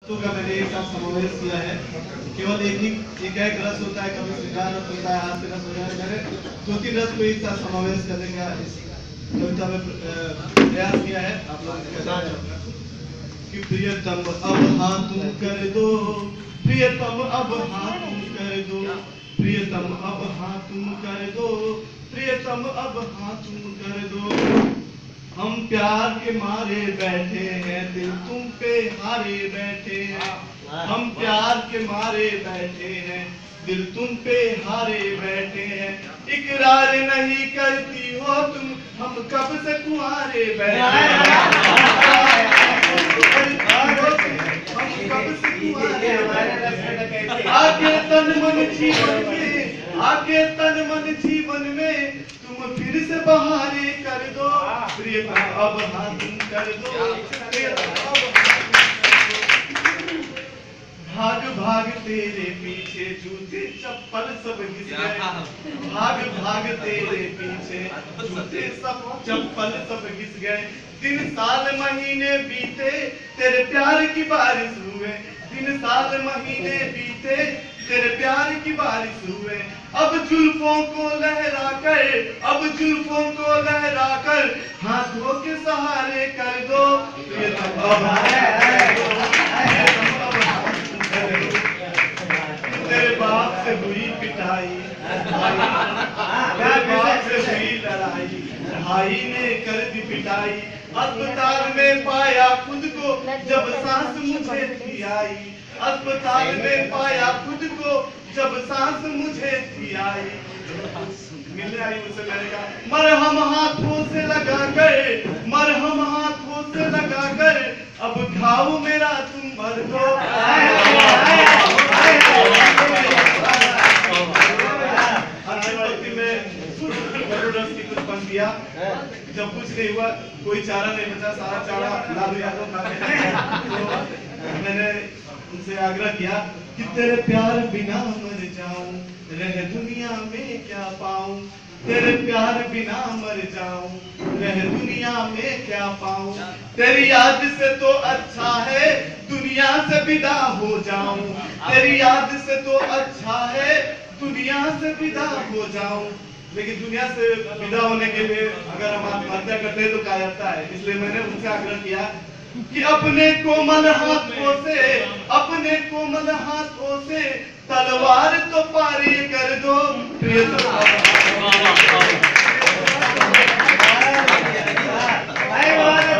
का मैंने एक साथ समावेश किया है। केवल एक रस होता है, कभी सृजान रस होता है, हास्य रस होता है। मैंने 2-3 रस को एक साथ समावेश करने का इस कविता में प्रयास किया है। आप लोग कि प्रियतम अब हाँ तुम कर दो, प्रियतम अब हाँ तुम कर दो, प्रियतम अब हाँ तुम कर दो, प्रियतम अब हाँ तुम कर दो। हम प्यार के मारे बैठे हैं, दिल तुम पे हारे बैठे हैं। हम प्यार के मारे बैठे हैं, दिल तुम पे हारे बैठे हैं। इकरार नहीं करती हो तुम, हम कब से कुंवारे बैठे हैं। हम कब से कुंवारे आगे तन मन जीवन में, आगे तन मन जीवन में तुम फिर से बहारे कर दो। प्रियतम अब हाँ तुम कर दो, प्रियतम अब भाग भाग तेरे पीछे जूते चप्पल सब घिस गए। भाग भाग तेरे पीछे जूते सब चप्पल सब घिस गए। दिन साल महीने बीते तेरे प्यार की बारिश हुए। दिन साल महीने बीते तेरे प्यार की बारिश हुए। अब जुल्फों को लहरा कर, अब जुल्फों को लहरा कर हाथों के सहारे कर दो। प्रियतम अब तेरे बाप से हुई पिटाई, तेरे बाप से हुई लड़ाई, भाई ने कर दी पिटाई। अस्पताल में पाया खुद को जब सांस मुझे थी आई। अस्पताल में पाया खुद को जब सांस मुझे थी आई। मिलने आई मुझसे, मैंने कहा मरहम हाथों से लगा कर, मरहम हाथों से लगा कर अब घाव मेरा तुम भर दो। जब कुछ नहीं हुआ, कोई चारा नहीं बचा, सारा चारा लालू यादव खा गए। तो मैंने उनसे आग्रह किया कि तेरे प्यार बिना मर जाऊं, रह दुनिया में क्या पाऊं। तेरे प्यार बिना मर जाऊं, रह दुनिया में क्या पाऊं। तेरी याद से तो अच्छा है दुनिया से विदा हो जाऊं। तेरी याद से तो अच्छा है दुनिया से विदा हो जाऊं। लेकिन दुनिया से विदा होने के लिए अगर हम आत्महत्या करते हैं तो कायरता है। इसलिए मैंने उनसे आग्रह किया कि अपने कोमल हाथों से, अपने कोमल हाथों से तलवार तो पारी कर दो। प्रियतम